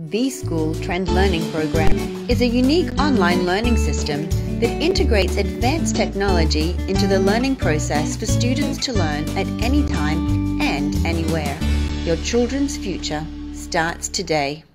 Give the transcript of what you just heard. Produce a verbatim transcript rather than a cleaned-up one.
Vschool Trend Learning Program is a unique online learning system that integrates advanced technology into the learning process for students to learn at any time and anywhere. Your children's future starts today.